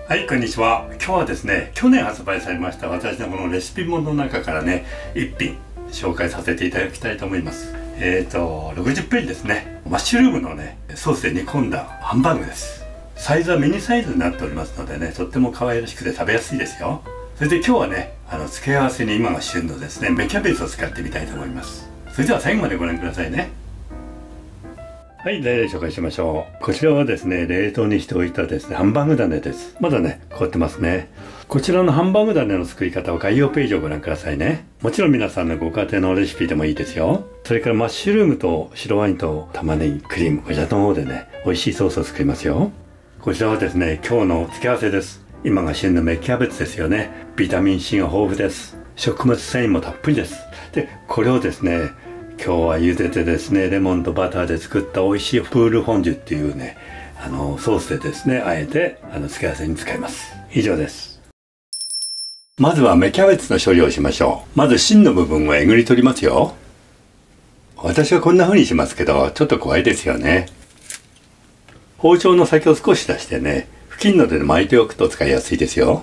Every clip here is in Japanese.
はい、こんにちは。今日はですね、去年発売されました私のこのレシピ本の中からね、一品紹介させていただきたいと思います。60ページですね。マッシュルームのね、ソースで煮込んだハンバーグです。サイズはミニサイズになっておりますのでね、とっても可愛らしくて食べやすいですよ。それで今日はね、付け合わせに今が旬のですね、芽キャベツを使ってみたいと思います。それでは最後までご覧くださいね。はい、例で紹介しましょう。こちらはですね、冷凍にしておいたですね、ハンバーグ種です。まだね、凍ってますね。こちらのハンバーグ種の作り方は概要ページをご覧くださいね。もちろん皆さんのご家庭のレシピでもいいですよ。それからマッシュルームと白ワインと玉ねぎ、クリーム、こちらの方でね、美味しいソースを作りますよ。こちらはですね、今日の付け合わせです。今が旬の芽キャベツですよね。ビタミン C が豊富です。食物繊維もたっぷりです。で、これをですね、今日は茹でてですね、レモンとバターで作った美味しいプールフォンデュっていうね、ソースでですね、あえて付け合わせに使います。以上です。まずは芽キャベツの処理をしましょう。まず芯の部分をえぐり取りますよ。私はこんな風にしますけど、ちょっと怖いですよね。包丁の先を少し出してね、布巾の手で巻いておくと使いやすいですよ。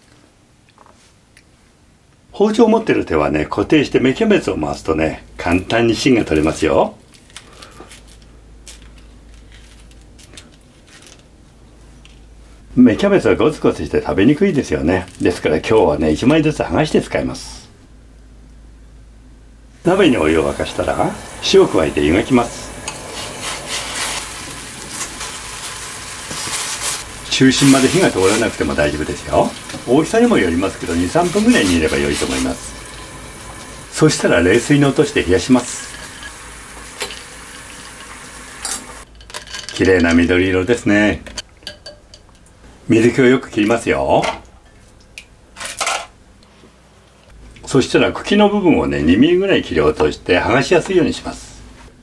包丁を持ってる手はね、固定して芽キャベツを回すとね、簡単に芯が取れますよ。芽キャベツはゴツゴツして食べにくいですよね。ですから今日はね、1枚ずつ剥がして使います。鍋にお湯を沸かしたら、塩を加えて湯がきます。中心まで火が通らなくても大丈夫ですよ。大きさにもよりますけど、2、3分ぐらい煮れば良いと思います。そしたら冷水に落として冷やします。綺麗な緑色ですね。水気をよく切りますよ。そしたら茎の部分をね、2ミリぐらい切り落として剥がしやすいようにします。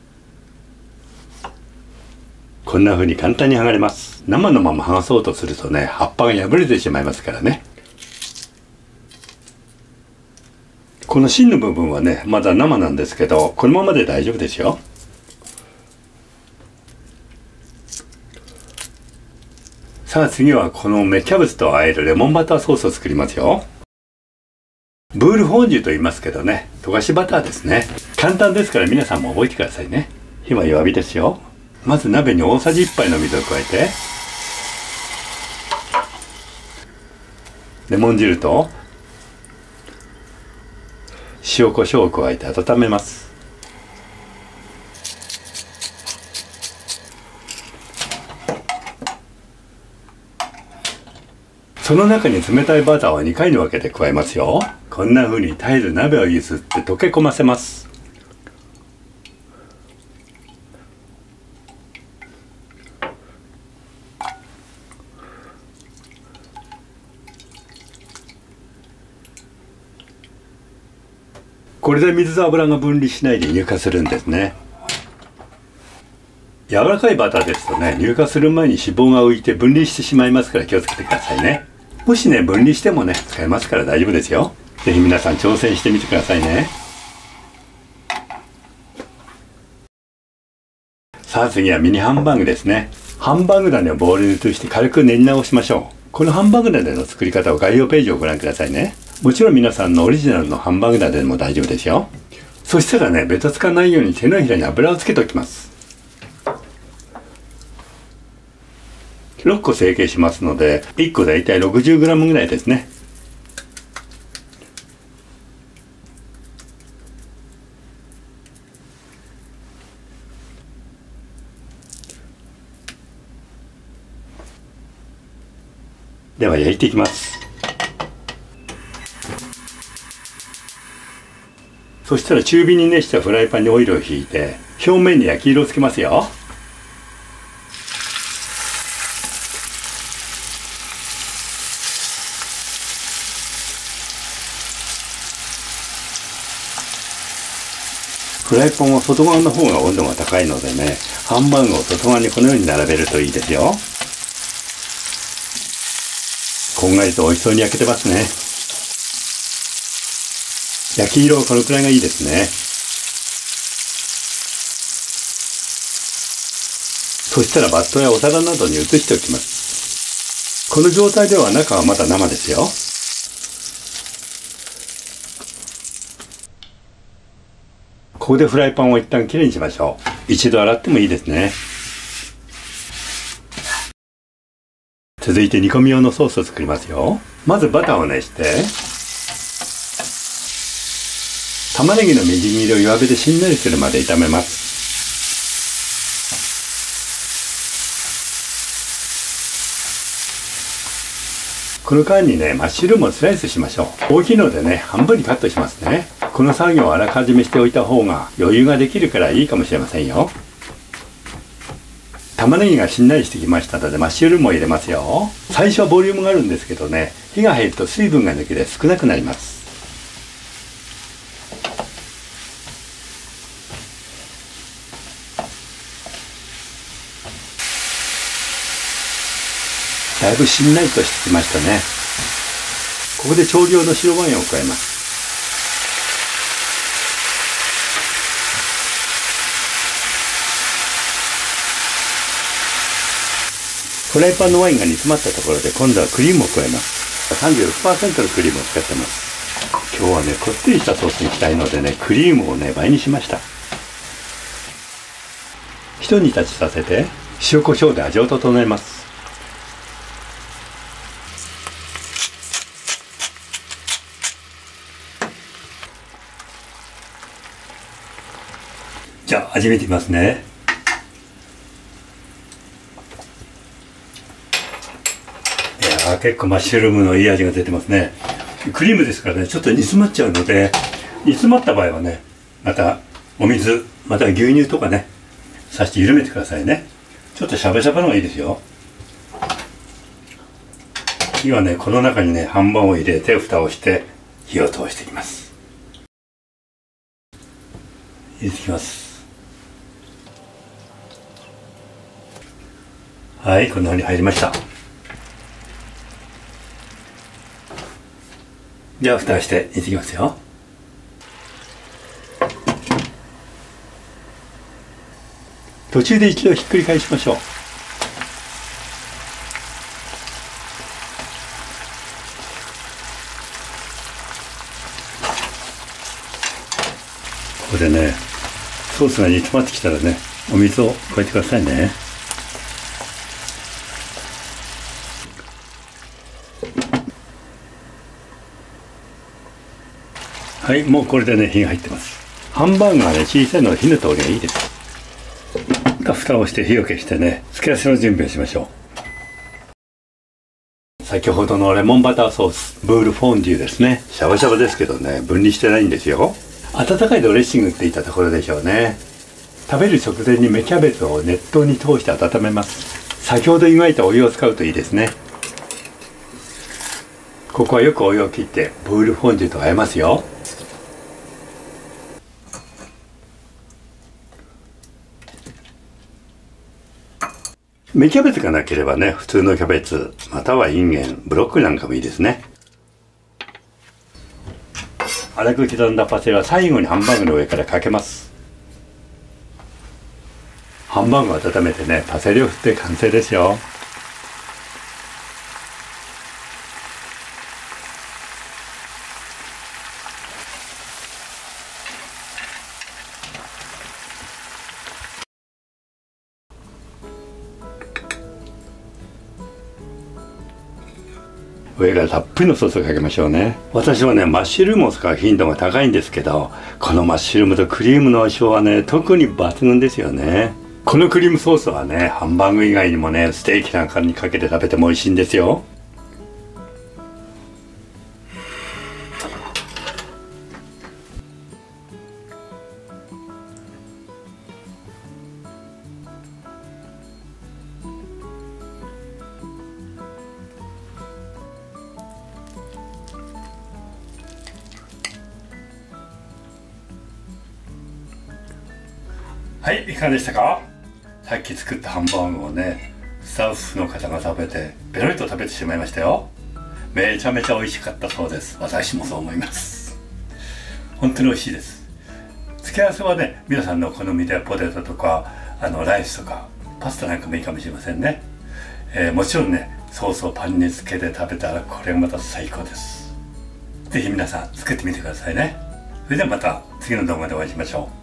こんな風に簡単に剥がれます。生のまま剥がそうとするとね、葉っぱが破れてしまいますからね。この芯の部分はね、まだ生なんですけど、このままで大丈夫ですよ。さあ次はこの芽キャベツと和えるレモンバターソースを作りますよ。ブールフォンデュと言いますけどね、溶かしバターですね。簡単ですから皆さんも覚えてくださいね。火は弱火ですよ。まず鍋に大さじ1杯の水を加えて、レモン汁と塩コショウを加えて温めます。その中に冷たいバターを2回に分けて加えますよ。こんな風に絶えず鍋をゆすって溶け込ませます。これで水と油が分離しないで乳化するんですね。柔らかいバターですとね、乳化する前に脂肪が浮いて分離してしまいますから気をつけてくださいね。もしね、分離してもね、使えますから大丈夫ですよ。ぜひ皆さん挑戦してみてくださいね。さあ次はミニハンバーグですね。ハンバーグ種をボウルに移して軽く練り直しましょう。このハンバーグ種の作り方を概要ページをご覧くださいね。もちろん皆さんのオリジナルのハンバーグ種でも大丈夫ですよ。そしたらね、ベタつかないように手のひらに油をつけておきます。6個成形しますので、1個だいたい 60g ぐらいですね。では焼いていきます。そしたら中火に熱したフライパンにオイルをひいて、表面に焼き色をつけますよ。フライパンは外側の方が温度が高いのでね、ハンバーグを外側にこのように並べるといいですよ。こんがりと美味しそうに焼けてますね。焼き色はこのくらいがいいですね。そしたらバットやお皿などに移しておきます。 この状態では中はまだ生ですよ。ここでフライパンを一旦きれいにしましょう。一度洗ってもいいですね。続いて煮込み用のソースを作りますよ。まずバターを熱して、玉ねぎのみじん切りを弱火でしんなりするまで炒めます。この間にね、マッシュルームをスライスしましょう。大きいのでね、半分にカットしますね。この作業をあらかじめしておいた方が余裕ができるからいいかもしれませんよ。玉ねぎがしんなりしてきましたので、マッシュルームを入れますよ。最初はボリュームがあるんですけどね、火が入ると水分が抜けて少なくなります。だいぶしんなりとしてきましたね。ここで少量の白ワインを加えます。フライパンのワインが煮詰まったところで今度はクリームを加えます。36% のクリームを使ってます。今日はね、こってりしたソースにしたいのでね、クリームをね、倍にしました。一煮立ちさせて塩コショウで味を整えます。じゃあ味見てみますね。いやー、結構マッシュルームのいい味が出てますね。クリームですからね、ちょっと煮詰まっちゃうので、煮詰まった場合はね、またお水、また牛乳とかね、さして緩めてくださいね。ちょっとシャバシャバの方がいいですよ。次はね、この中にね、半分を入れて蓋をして火を通していきます。入れていきます。はい、こんな風に入りました。じゃあ蓋をして煮ていきますよ。途中で一度ひっくり返しましょう。ここでね、ソースが煮詰まってきたらね、お水を加えてくださいね。はい、もうこれでね、火が入ってます。ハンバーグがね、小さいので火の通りがいいです。蓋をして火を消してね、付け合わせの準備をしましょう。先ほどのレモンバターソース、ブールフォンデュですね。シャバシャバですけどね、分離してないんですよ。温かいドレッシングっていったところでしょうね。食べる直前に芽キャベツを熱湯に通して温めます。先ほど湯がいたお湯を使うといいですね。ここはよくお湯を切ってブールフォンデュと和えますよ。芽キャベツがなければね、普通のキャベツまたはインゲン、ブロッコリーなんかもいいですね。粗く刻んだパセリは最後にハンバーグの上からかけます。ハンバーグを温めてね、パセリを振って完成ですよ。上からたっぷりのソースをかけましょうね。私はね、マッシュルームを使う頻度が高いんですけど、このマッシュルームとクリームの相性はね、特に抜群ですよね。このクリームソースはね、ハンバーグ以外にもね、ステーキなんかにかけて食べても美味しいんですよ。はい、いかがでしたか？さっき作ったハンバーグをね、スタッフの方が食べてペロリと食べてしまいましたよ。めちゃめちゃ美味しかったそうです。私もそう思います。本当に美味しいです。付け合わせはね、皆さんのお好みでポテトとかライスとかパスタなんかもいいかもしれませんね。もちろんね、 ソースをパンにつけて食べたらこれがまた最高です。是非皆さん作ってみてくださいね。それではまた次の動画でお会いしましょう。